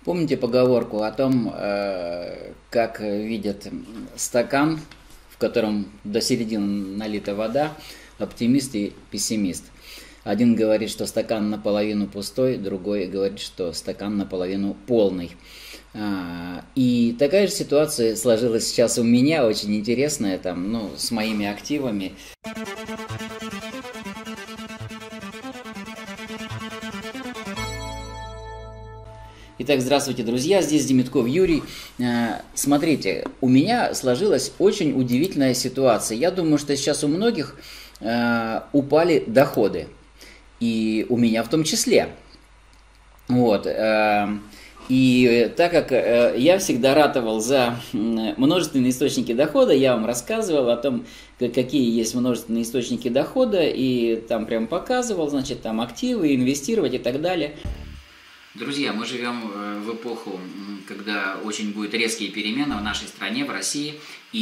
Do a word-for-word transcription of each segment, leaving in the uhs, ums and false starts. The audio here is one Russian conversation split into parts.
Помните поговорку о том, э, как видят стакан, в котором до середины налита вода, оптимист и пессимист? Один говорит, что стакан наполовину пустой, другой говорит, что стакан наполовину полный. И такая же ситуация сложилась сейчас у меня, очень интересная, там, ну, с моими активами. Итак, здравствуйте, друзья, здесь Демитков Юрий. Смотрите, у меня сложилась очень удивительная ситуация. Я думаю, что сейчас у многих упали доходы, и у меня в том числе. Вот. И так как я всегда ратовал за множественные источники дохода, я вам рассказывал о том, какие есть множественные источники дохода, и там прям показывал, значит, там активы, инвестировать и так далее. Друзья, мы живем в эпоху, когда очень будут резкие перемены в нашей стране, в России,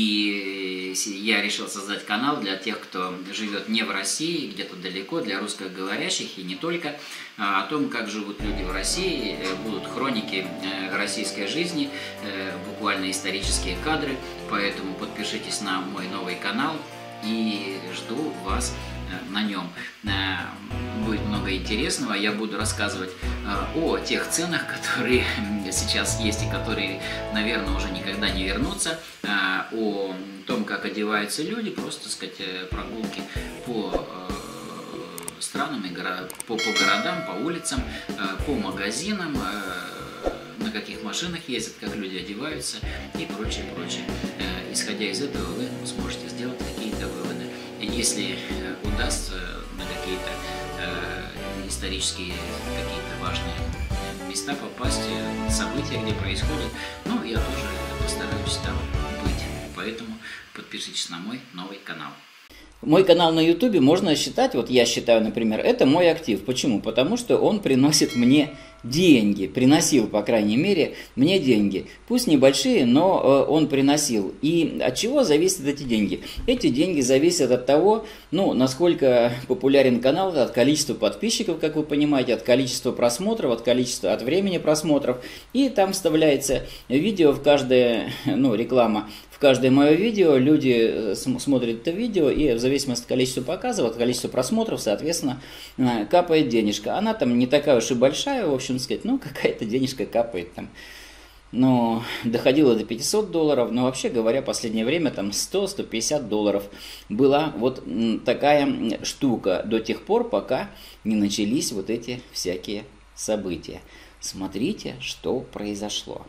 и я решил создать канал для тех, кто живет не в России, где-то далеко, для русскоговорящих и не только, о том, как живут люди в России, будут хроники российской жизни, буквально исторические кадры, поэтому подпишитесь на мой новый канал и жду вас на нем. Будет много интересного. Я буду рассказывать о тех ценах, которые сейчас есть и которые, наверное, уже никогда не вернутся, о том, как одеваются люди, просто, так сказать, прогулки по странам, по, по городам, по улицам, по магазинам, на каких машинах ездят, как люди одеваются и прочее, прочее. Исходя из этого, вы сможете сделать какие-то выводы. Если удастся на какие-то э, исторические, какие-то важные места попасть, события, где происходят, ну, я тоже постараюсь там быть. Поэтому подпишитесь на мой новый канал. Мой канал на ютубе можно считать, вот я считаю, например, это мой актив. Почему? Потому что он приносит мне деньги, приносил, по крайней мере, мне деньги. Пусть небольшие, но он приносил. И от чего зависят эти деньги? Эти деньги зависят от того, ну, насколько популярен канал, от количества подписчиков, как вы понимаете, от количества просмотров, от количества, от времени просмотров. И там вставляется видео в каждое, ну, реклама. В каждое мое видео люди смотрят это видео, и в зависимости от количества показов, от количества просмотров, соответственно, капает денежка. Она там не такая уж и большая, в общем сказать, ну, какая-то денежка капает там. Но доходило до пятисот долларов, но вообще говоря, в последнее время там сто — сто пятьдесят долларов была вот такая штука до тех пор, пока не начались вот эти всякие события. Смотрите, что произошло.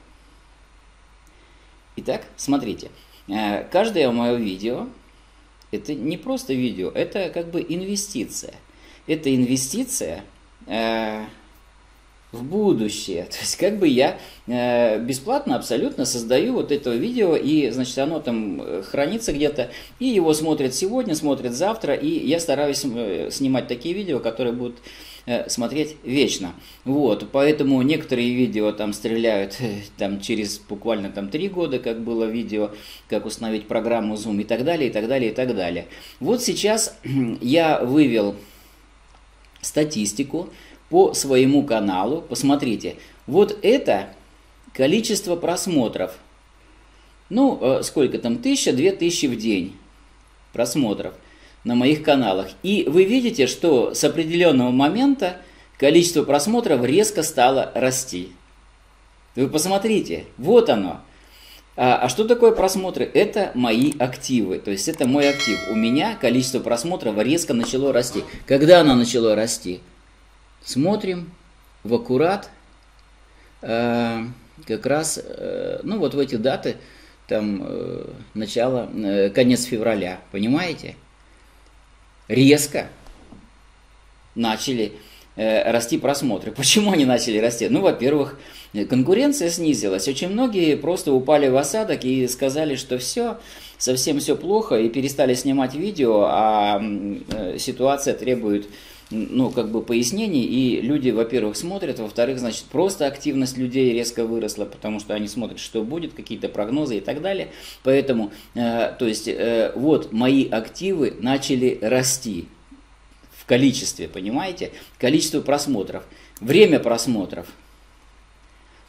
Итак, смотрите, каждое мое видео, это не просто видео, это как бы инвестиция. Это инвестиция э, в будущее. То есть как бы я э, бесплатно абсолютно создаю вот это видео, и, значит, оно там хранится где-то, и его смотрят сегодня, смотрят завтра, и я стараюсь снимать такие видео, которые будут смотреть вечно. Вот, поэтому некоторые видео там стреляют там через буквально там три года, как было видео, как установить программу Zoom и так далее, и так далее, и так далее. Вот сейчас я вывел статистику по своему каналу. Посмотрите, вот это количество просмотров. Ну, сколько там, тысяча, две тысячи в день просмотров на моих каналах. И вы видите, что с определенного момента количество просмотров резко стало расти. Вы посмотрите, вот оно. А, а что такое просмотры? Это мои активы, то есть это мой актив. У меня количество просмотров резко начало расти. Когда оно начало расти? Смотрим в аккурат, э, как раз, э, ну вот в эти даты, там, э, начало, э, конец февраля, понимаете? Резко начали э, расти просмотры. Почему они начали расти? Ну, во-первых, конкуренция снизилась. Очень многие просто упали в осадок и сказали, что все, совсем все плохо, и перестали снимать видео, а э, ситуация требует, ну, как бы пояснений, и люди, во-первых, смотрят, во-вторых, значит, просто активность людей резко выросла, потому что они смотрят, что будет, какие-то прогнозы и так далее. Поэтому, э, то есть, э, вот мои активы начали расти в количестве, понимаете? Количество просмотров, время просмотров.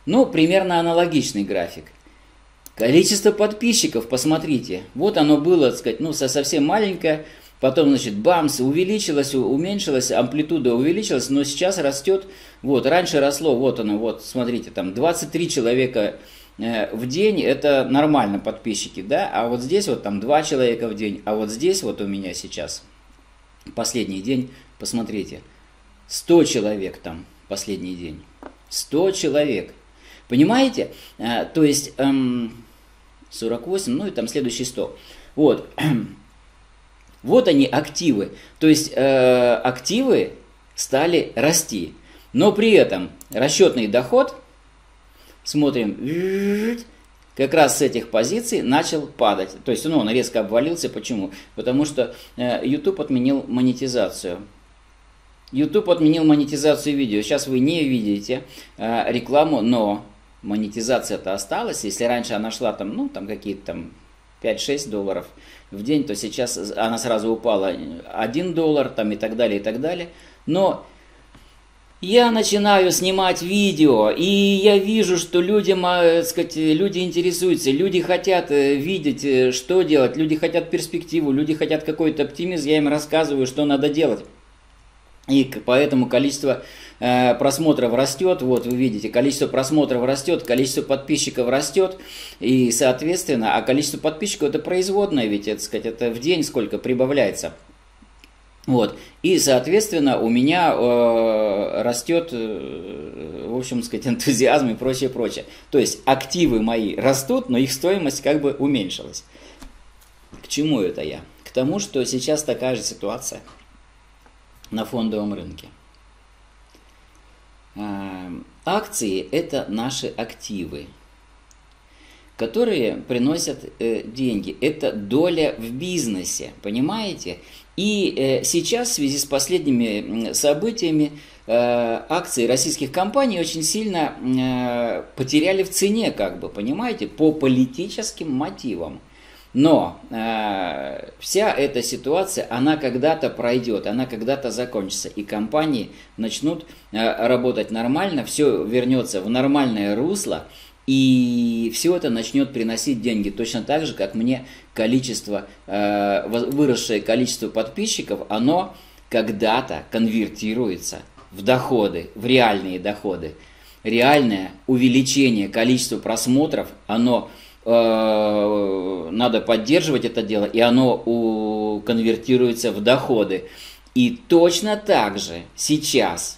Ну, примерно аналогичный график. Количество подписчиков, посмотрите, вот оно было, так сказать, ну, совсем маленькое, потом, значит, бамс, увеличилось, уменьшилось, амплитуда увеличилась, но сейчас растет, вот, раньше росло, вот оно, вот, смотрите, там двадцать три человека э, в день, это нормально подписчики, да, а вот здесь вот там два человека в день, а вот здесь вот у меня сейчас, последний день, посмотрите, сто человек там, последний день, сто человек. Понимаете? А, то есть эм, сорок восемь, ну и там следующий сто. Вот. Вот они активы. То есть э, активы стали расти. Но при этом расчетный доход, смотрим, как раз с этих позиций начал падать. То есть ну, он резко обвалился. Почему? Потому что э, YouTube отменил монетизацию. YouTube отменил монетизацию видео. Сейчас вы не видите э, рекламу, но монетизация-то осталась. Если раньше она шла там, ну, там какие-то там пять-шесть долларов в день, то сейчас она сразу упала один доллар там и так далее, и так далее. Но я начинаю снимать видео, и я вижу, что людям, так сказать, люди интересуются, люди хотят видеть, что делать, люди хотят перспективу, люди хотят какой-то оптимизм, я им рассказываю, что надо делать. И поэтому количество э, просмотров растет, вот вы видите, количество просмотров растет, количество подписчиков растет, и соответственно, а количество подписчиков это производное, ведь это, сказать, это в день сколько прибавляется. Вот, и соответственно у меня э, растет, э, в общем сказать, энтузиазм и прочее, прочее. То есть активы мои растут, но их стоимость как бы уменьшилась. К чему это я? К тому, что сейчас такая же ситуация на фондовом рынке. Акции – это наши активы, которые приносят э, деньги. Это доля в бизнесе, понимаете? И э, сейчас в связи с последними событиями э, акции российских компаний очень сильно э, потеряли в цене, как бы, понимаете, по политическим мотивам. Но э, вся эта ситуация, она когда-то пройдет, она когда-то закончится, и компании начнут э, работать нормально, все вернется в нормальное русло, и все это начнет приносить деньги. Точно так же, как мне количество, э, выросшее количество подписчиков, оно когда-то конвертируется в доходы, в реальные доходы. Реальное увеличение количества просмотров, оно... надо поддерживать это дело, и оно у, конвертируется в доходы. И точно так же сейчас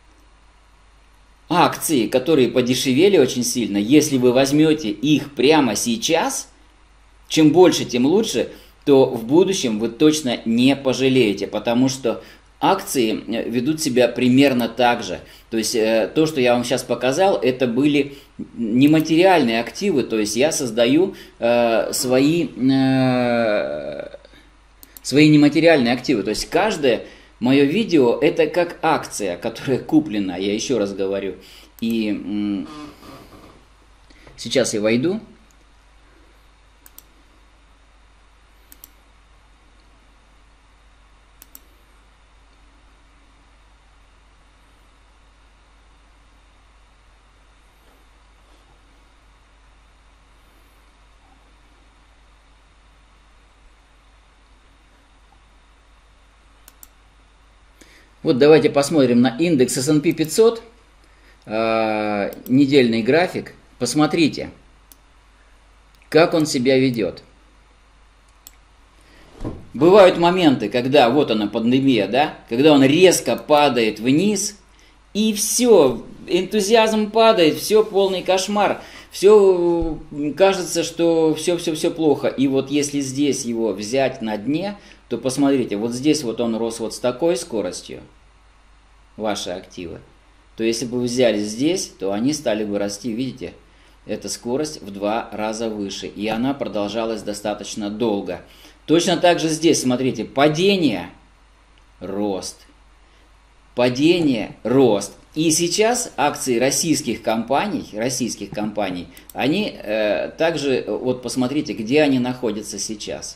акции, которые подешевели очень сильно, если вы возьмете их прямо сейчас, чем больше, тем лучше, то в будущем вы точно не пожалеете, потому что акции ведут себя примерно так же. То есть то, что я вам сейчас показал, это были нематериальные активы, то есть я создаю э, свои, э, свои нематериальные активы. То есть каждое мое видео это как акция, которая куплена, я еще раз говорю. И м, сейчас я войду. Вот давайте посмотрим на индекс эс энд пи пятьсот, э, недельный график. Посмотрите, как он себя ведет. Бывают моменты, когда, вот она пандемия, да, когда он резко падает вниз, и все, энтузиазм падает, все полный кошмар, все кажется, что все-все-все плохо. И вот если здесь его взять на дне, то посмотрите, вот здесь вот он рос вот с такой скоростью, ваши активы, то если бы вы взяли здесь, то они стали бы расти, видите, эта скорость в два раза выше, и она продолжалась достаточно долго. Точно так же здесь, смотрите, падение, рост, падение, рост. И сейчас акции российских компаний, российских компаний, они э, также, вот посмотрите, где они находятся сейчас.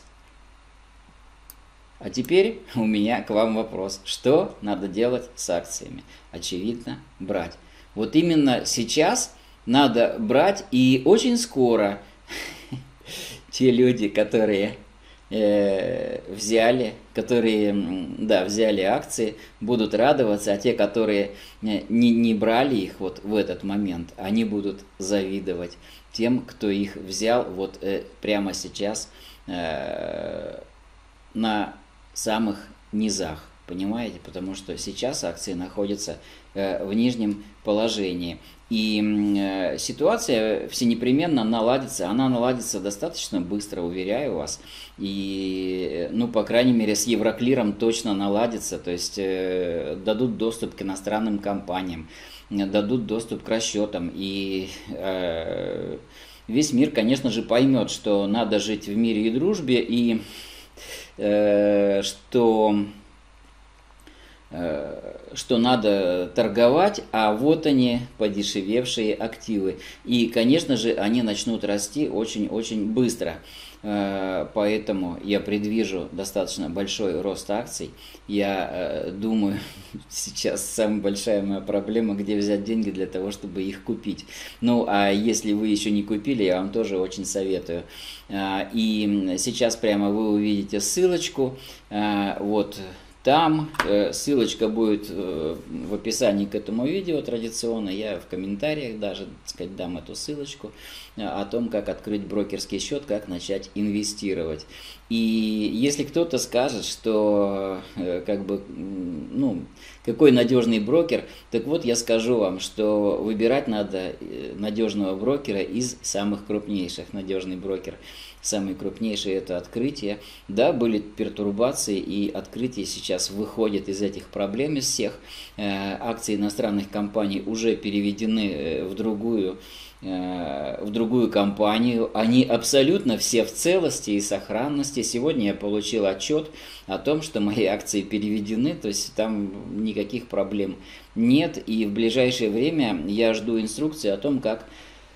А теперь у меня к вам вопрос. Что надо делать с акциями? Очевидно, брать. Вот именно сейчас надо брать, и очень скоро те люди, которые э, взяли, которые, да, взяли акции, будут радоваться, а те, которые не, не брали их вот в этот момент, они будут завидовать тем, кто их взял вот э, прямо сейчас э, на самых низах. Понимаете? Потому что сейчас акции находятся э, в нижнем положении. И э, ситуация всенепременно наладится. Она наладится достаточно быстро, уверяю вас. И, ну, по крайней мере, с Евроклиром точно наладится. То есть э, дадут доступ к иностранным компаниям, дадут доступ к расчетам. И э, весь мир, конечно же, поймет, что надо жить в мире и дружбе. И э, что... что надо торговать, а вот они, подешевевшие активы. И, конечно же, они начнут расти очень-очень быстро. Поэтому я предвижу достаточно большой рост акций. Я думаю, сейчас самая большая моя проблема, где взять деньги для того, чтобы их купить. Ну, а если вы еще не купили, я вам тоже очень советую. И сейчас прямо вы увидите ссылочку. Вот. Там э, ссылочка будет э, в описании к этому видео традиционно. Я в комментариях даже, так сказать, дам эту ссылочку э, о том, как открыть брокерский счет, как начать инвестировать. И если кто-то скажет, что э, как бы, ну, какой надежный брокер, так вот я скажу вам, что выбирать надо надежного брокера из самых крупнейших. Надежный брокер самый крупнейший — это Открытие. Да, были пертурбации, и Открытие сейчас выходит из этих проблем, из всех. Акции иностранных компаний уже переведены в другую, в другую компанию. Они абсолютно все в целости и сохранности. Сегодня я получил отчет о том, что мои акции переведены, то есть там никаких проблем нет. И в ближайшее время я жду инструкции о том, как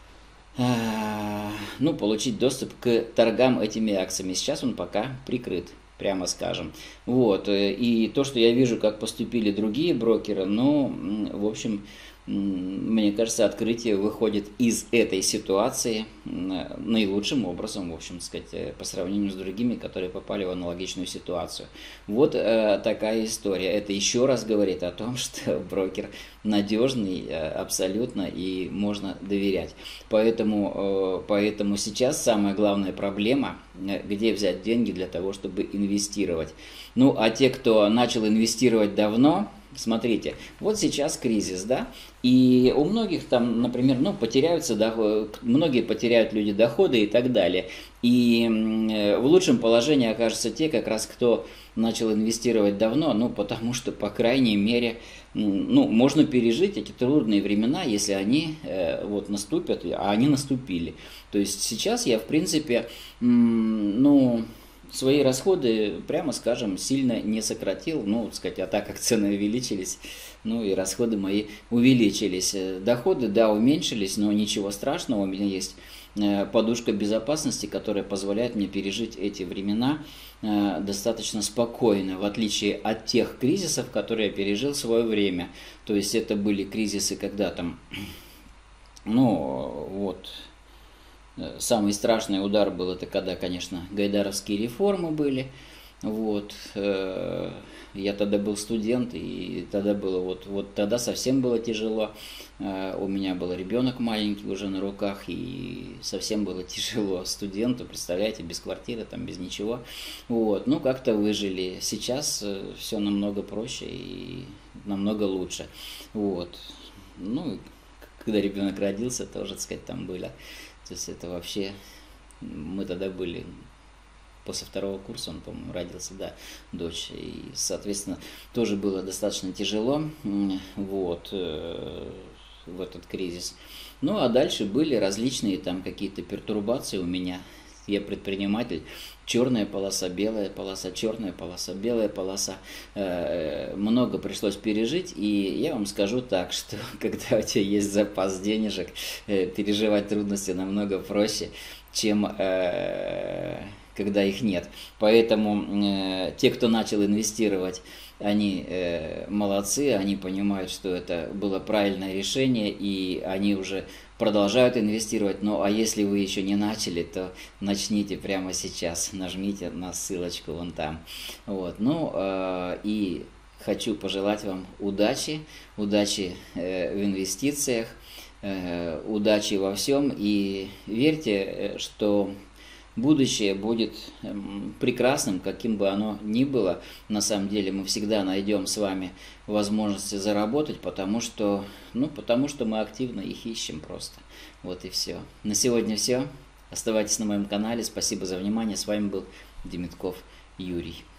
ну, получить доступ к торгам этими акциями. Сейчас он пока прикрыт, прямо скажем. Вот. И то, что я вижу, как поступили другие брокеры, ну, в общем, мне кажется, Открытие выходит из этой ситуации наилучшим образом, в общем сказать, по сравнению с другими, которые попали в аналогичную ситуацию. Вот э, такая история. Это еще раз говорит о том, что брокер надежный э, абсолютно и можно доверять. Поэтому, э, поэтому сейчас самая главная проблема, э, где взять деньги для того, чтобы инвестировать. Ну, а те, кто начал инвестировать давно, смотрите, вот сейчас кризис, да, и у многих там, например, ну, потеряются, доход, многие потеряют люди доходы и так далее. И в лучшем положении окажутся те, как раз кто начал инвестировать давно, ну, потому что, по крайней мере, ну, можно пережить эти трудные времена, если они э, вот наступят, а они наступили. То есть сейчас я, в принципе, ну... свои расходы, прямо скажем, сильно не сократил, ну, так сказать, а так как цены увеличились, ну и расходы мои увеличились. Доходы, да, уменьшились, но ничего страшного, у меня есть подушка безопасности, которая позволяет мне пережить эти времена достаточно спокойно, в отличие от тех кризисов, которые я пережил в свое время. То есть это были кризисы, когда там, ну, вот... Самый страшный удар был это когда, конечно, гайдаровские реформы были. Вот. Я тогда был студент, и тогда было вот, вот тогда совсем было тяжело. У меня был ребенок маленький уже на руках, и совсем было тяжело студенту, представляете, без квартиры, там, без ничего. Вот. Ну, как-то выжили. Сейчас все намного проще и намного лучше. Вот. Ну, когда ребенок родился, тоже, так сказать, там были. То есть это вообще, мы тогда были, после второго курса, он, по-моему, родился, да, дочь, и, соответственно, тоже было достаточно тяжело, вот, в этот кризис. Ну, а дальше были различные там какие-то пертурбации у меня. Я предприниматель, черная полоса, белая полоса, черная полоса, белая полоса. Много пришлось пережить, и я вам скажу так, что когда у тебя есть запас денежек, переживать трудности намного проще, чем, когда их нет. Поэтому э, те, кто начал инвестировать, они э, молодцы, они понимают, что это было правильное решение, и они уже продолжают инвестировать. Ну а если вы еще не начали, то начните прямо сейчас, нажмите на ссылочку вон там. Вот. Ну э, и хочу пожелать вам удачи, удачи э, в инвестициях, э, удачи во всем, и верьте, что будущее будет прекрасным, каким бы оно ни было. На самом деле мы всегда найдем с вами возможности заработать, потому что, ну, потому что мы активно их ищем просто. Вот и все. На сегодня все. Оставайтесь на моем канале. Спасибо за внимание. С вами был Демитков Юрий.